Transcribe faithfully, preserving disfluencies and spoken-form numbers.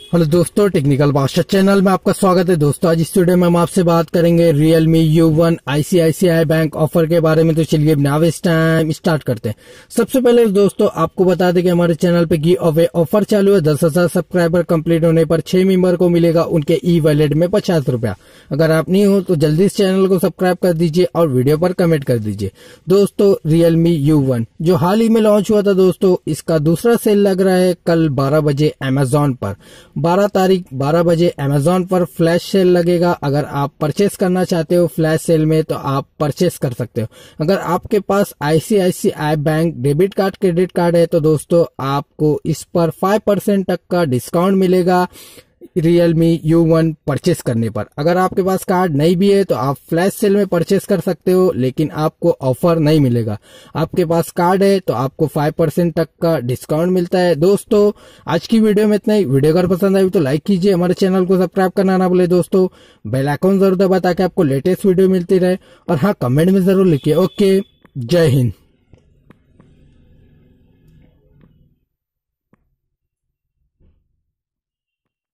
Hello दोस्तों, technical बादशाह channel में आपका स्वागत है। दोस्तों आज इस वीडियो में हम आपसे बात करेंगे Realme U one ICICI bank offer के बारे में। तो चलिए नाउ इस टाइम स्टार्ट करते हैं। सबसे पहले दोस्तों आपको बता दें कि हमारे चैनल पे गिव अवे ऑफर चालू है। दस हजार सब्सक्राइबर कंप्लीट होने पर छह मेंबर को मिलेगा उनके ई वॉलेट में पचास रुपया। अगर आप नहीं हो तो जल्दी इस चैनल को सब्सक्राइब कर दीजिए और वीडियो पर कमेंट कर दीजिए। दोस्तों Realme यू वन जो हाल ही में लॉन्च हुआ था दोस्तों, इसका दूसरा सेल लग रहा है कल बारह बजे अमेजोन पर। बारह तारीख बारह बजे अमेजोन पर फ्लैश सेल लगेगा। अगर आप परचेस करना चाहते हो फ्लैश सेल में तो आप परचेस कर सकते हो। अगर आपके पास ICICI bank debit card credit card है तो दोस्तों आपको इस पर पाँच परसेंट तक का डिस्काउंट मिलेगा Realme यू वन परचेस करने पर। अगर आपके पास कार्ड नहीं भी है तो आप फ्लैश सेल में परचेस कर सकते हो, लेकिन आपको ऑफर नहीं मिलेगा। आपके पास कार्ड है तो आपको पाँच परसेंट तक का डिस्काउंट मिलता है। दोस्तों आज की वीडियो में इतना ही। वीडियो अगर पसंद आई तो लाइक कीजिए, हमारे चैनल को सब्सक्राइब करना ना भूले दोस्तों। बेल आइकन जरूर दबा ताकि आपको लेटेस्ट वीडियो मिलती रहे। और हाँ, कमेंट में जरूर लिखिए। ओके, जय हिंद।